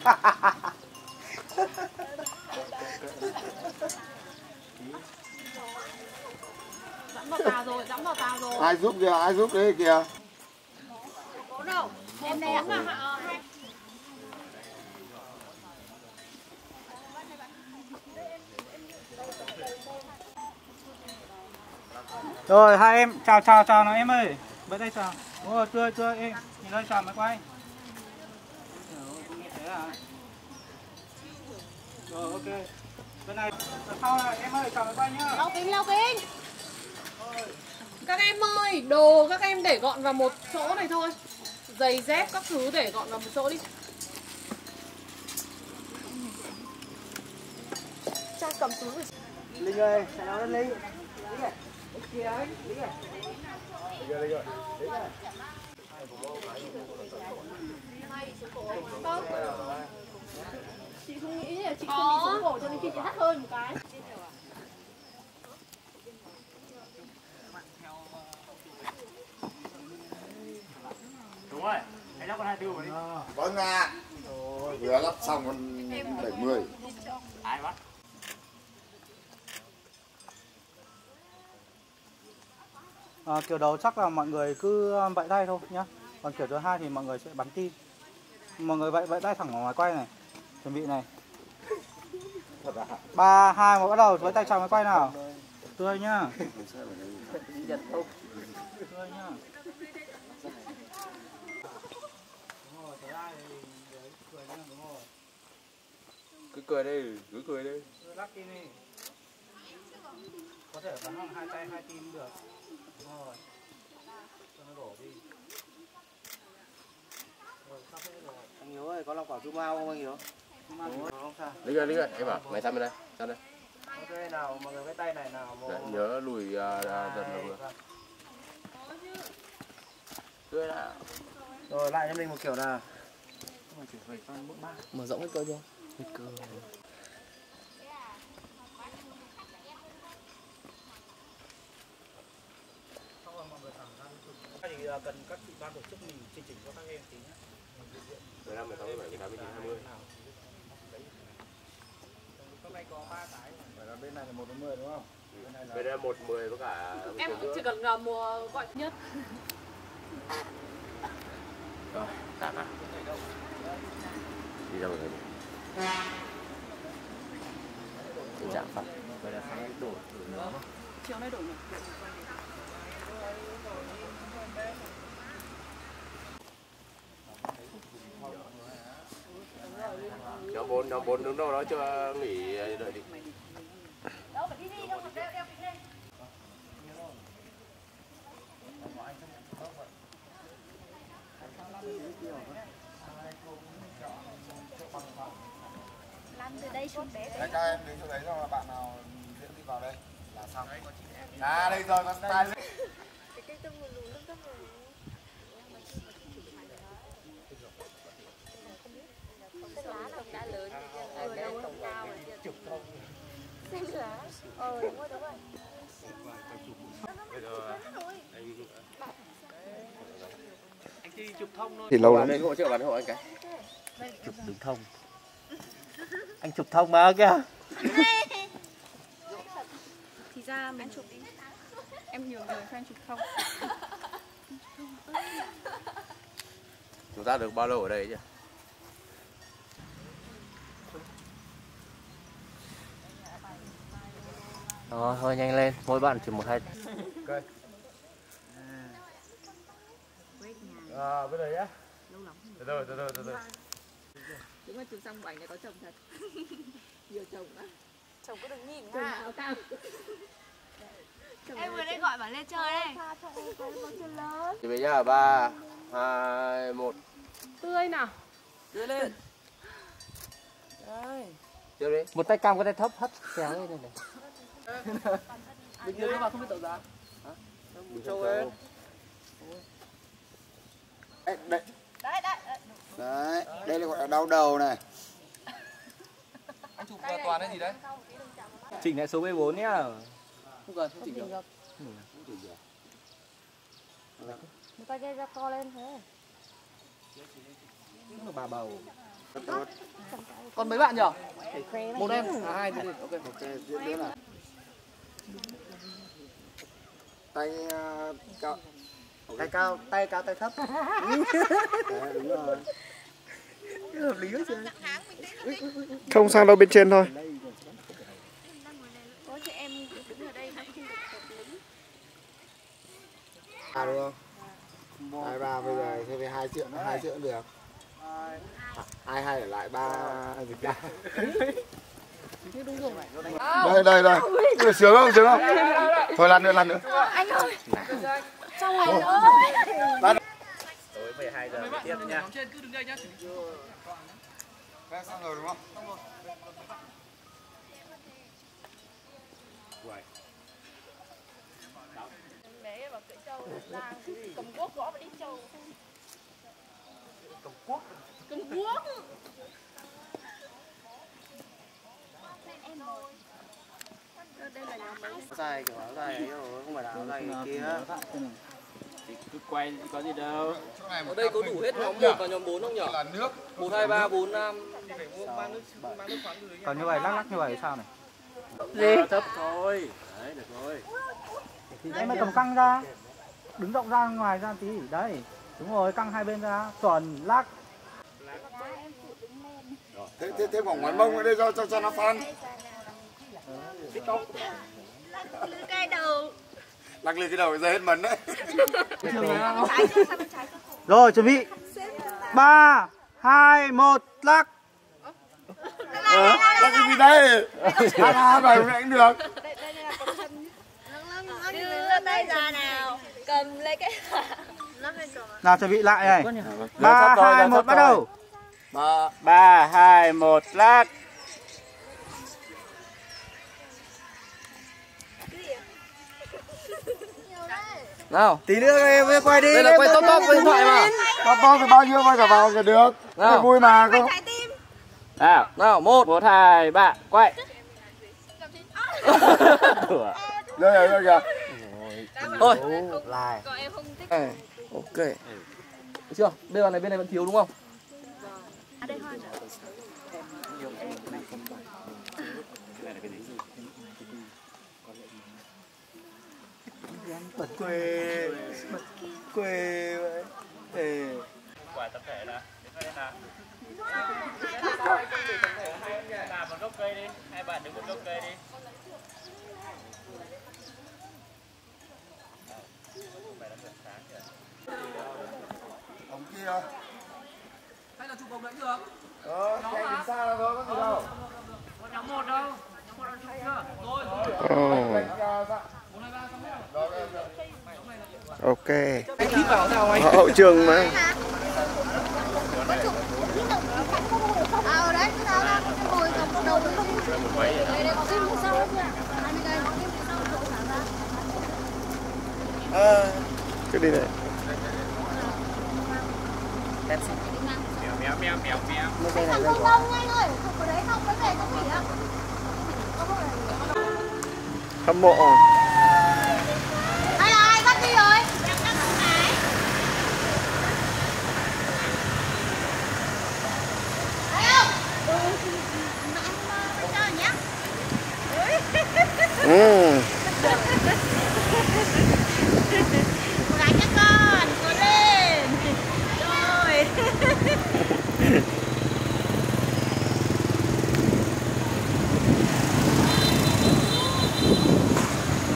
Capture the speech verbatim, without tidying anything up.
Dẫm vào tà rồi, dẫm vào tà rồi. Ai giúp kìa, ai giúp đấy kìa. Có đâu, em đây mà hạ hai. Rồi hai em chào chào chào nào em ơi. Bên đây chào. Đúng rồi, tươi tươi em. Nhìn đây chào máy quay. Như thế à. Rồi ok. Bên này sau này em ơi chào máy quay nhá. Lau kính, lau kính. Các em ơi, đồ các em để gọn vào một chỗ này thôi. Giày dép các thứ để gọn vào một chỗ đi. Cha cầm túi rồi. Linh ơi, chạy nào lên Linh. Linh ơi. Kìa ấy, Linh ơi. Linh ơi, Linh ơi. Linh ơi. Không. Chị không nghĩ là chị không bị xuống cổ cho nên khi chị hắt hơi một cái. Đúng rồi, anh lắp con hai mươi tư vào đi. Vâng ạ. À. Vừa lắp xong con bảy mươi. Ai bắt? À, kiểu đầu chắc là mọi người cứ vẫy tay thôi nhá. Còn kiểu thứ hai thì mọi người sẽ bắn tim. Mọi người vẫy vẫy tay thẳng vào máy quay này. Chuẩn bị này. Ba hai một bắt đầu với tay chào máy quay nào. Tươi nhá. Tươi nhá. Cứ cười đi, cứ cười đi. Lắc tim đi. Có thể bắn bằng hai tay hai tim được. Đúng rồi. Cho nó đổ đi. Rồi, sắp hết rồi. Anh Hiếu ơi, có lọc quả zoom out không anh Hiếu? Không sao. Linh ơi, Linh ơi, em bảo mày sang bên đây, sang đây. Ok nào, mọi người với tay này nào. Đấy, nhớ lùi uh, dần là vừa. Tươi nào. Rồi lại cho mình một kiểu nào. Mở rộng cái cơ chưa? Cái cơ. Thì cần các chị ban tổ chức mình chương trình cho các em tí nhé. mười lăm, mười sáu, mười bảy, mười tám, mười chín, hai mươi. Hôm nay có ba cái. Phải là bên này là một đến mười đúng không? Ừ. Bên này là bên đây một mười với cả Em chỉ cần uh, mua gọi nhất. Rồi, tạm nào. Đi đâu rồi? Tình trạng phạt. Vậy là sáng đổ nữa. Chiều nay đổ nhỉ? Nhóm bốn, nhóm bốn đứng đâu đó cho nghỉ đợi đi. Đâu phải đi đi, đâu phải đeo đeo kính lên. Làm từ đây xuống bé. Đấy, các em đến chỗ đấy rồi bạn nào diễn đi vào đây là xong. À đây rồi, con style. Cái tâm lùn lùn lắm tâm rồi. Lá nó đã lớn ở đây tổng cao rồi chụp không. Xem lá. Ờ đúng rồi đúng rồi. Bây giờ anh Anh đi chụp thông thôi. thì lâu lắm. Đây hộ trợ bán hộ anh cái. Chụp đường thông. Anh chụp thông mà kìa. Thì ra mình chụp đi. Em nhiều người fan chụp không. Chúng ta được bao lâu ở đây chứ? Đó, thôi nhanh lên, mỗi bạn chỉ một hai. Ok. À, bây giờ nhá. Từ từ, từ từ, từ từ. Đúng là chụp xong ảnh này có chồng thật. Nhiều chồng á. Chồng có đừng nhìn ha. Cao. Em vừa đây gọi bảo lên chơi đây. Chuẩn bị nhá, ba, hai, một. Tươi nào. Đưa lên. Đây. Tiếp đi. Một tay cam, cái tay thấp hất kéo lên này này. Bình thường các bạn không biết tự ra. Hả? Bùi Châu ơi. Đấy, đấy. Đấy, đấy. Đấy, đây là gọi là đau đầu này. Anh chụp toàn cái gì đấy? Chỉnh lại số mười bốn nhá. Không cần, không chỉnh được. Một tay ra to lên thế. Bà bầu. Còn mấy bạn nhỉ? Một em, à hai thì ok. Ok, diễn nữa là tay uh, cao, tay cao, tay cao, tay thấp. Đấy, đúng rồi. Hợp lý quá chưa? Không sang đâu bên trên thôi. Có chị em đứng ở đây nó không được hợp lý. À đúng không? Hai ba bây giờ thế với hai triệu, hai triệu cũng được. Hai hai để lại ba gì cả. Đây đây đây. Ui, sướng không, sướng không? Thôi lần nữa, lần nữa. Anh ơi. Xong rồi Lần. Tối mười hai giờ tiếp nha. Trên cứ đứng đây nhá. Đây xong rồi đúng không? bé bảo cưỡi trâu là cầm cuốc gõ vào đi trâu. Cầm cuốc. Cầm cuốc. Đây là nhóm mấy? Dài kiểu áo dài ấy rồi, không phải là áo dài kia. Cứ quay có gì đâu. Ở đây có đủ hết nhóm một và nhóm bốn không nhỉ? Là nước. một, hai, ba, bốn, năm. Thì phải mua mang nước, mang nước khoáng từ đấy. Còn như vậy lắc lắc như vậy sao này? Gì? Thấp thôi. Đấy, được rồi. Thì em mới cầm căng ra. Đứng rộng ra ngoài ra tí. Đấy. Đúng rồi, căng hai bên ra. Chuẩn lắc. Thế thế thế vòng ngoài mông ở đây cho cho cho nó phăng. Lư cái đầu. Lắc lên cái đầu ra hết mấn đấy. Rồi chuẩn bị. ba, hai, một, lắc. Ờ, lắc cái gì đây? Hát hát bài cũng cũng được. Đưa tay ra nào. Cầm lấy cái Nào chuẩn bị lại này. ba, hai, một bắt đầu. Ba, ba, hai, một, lắc. Nào, Tí nữa em quay đi. đây là quay top top với điện thoại mà. to to thì bao nhiêu quay cả vào cả được. Nào. Vui mà không. trái tim. Nào, Nào, một. một, hai, ba, quay. Đây rồi kìa. Thôi. Lại. Còn em không thích. Này, ok. Được chưa? Bên này bên này vẫn thiếu đúng không? À đây hoa rồi. Quê. Quê vậy. Ê. Quả tập thể là. Đến đây nào. Làm một gốc cây đi. Hai bạn đứng một gốc cây đi. Ông kia. Hay là chụp bóng đấy được? Ờ, chạy đến xa là thôi, có gì đâu. Có nhóm một đâu? Nhóm một đã chụp chưa? Rồi. Ok. Anh hít vào sao anh? Hậu trường mà. À đấy, sao là ngồi cầm đầu với không. Đây đây có kim sau nữa. hai mươi cây, kim sau chỗ thả ra. Ờ. Cứ đi đây. Mèo mèo mèo mèo. Không không không anh ơi, không có đấy không, cái này không nghỉ ạ. Hâm mộ.